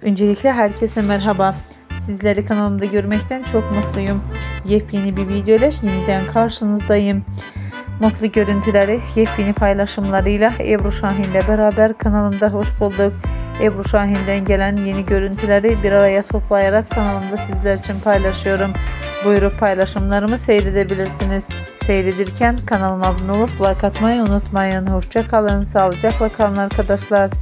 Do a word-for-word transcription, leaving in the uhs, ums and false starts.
Öncelikle herkese merhaba. Sizleri kanalımda görmekten çok mutluyum. Yepyeni bir video ile yeniden karşınızdayım. Mutlu görüntüleri, yepyeni paylaşımlarıyla Ebru Şahin ile beraber kanalımda hoş bulduk. Ebru Şahin'den gelen yeni görüntüleri bir araya toplayarak kanalımda sizler için paylaşıyorum. Buyurup paylaşımlarımı seyredebilirsiniz. Seyredirken kanalıma abone olup like atmayı unutmayın. Hoşça kalın, sağlıcakla kalın arkadaşlar.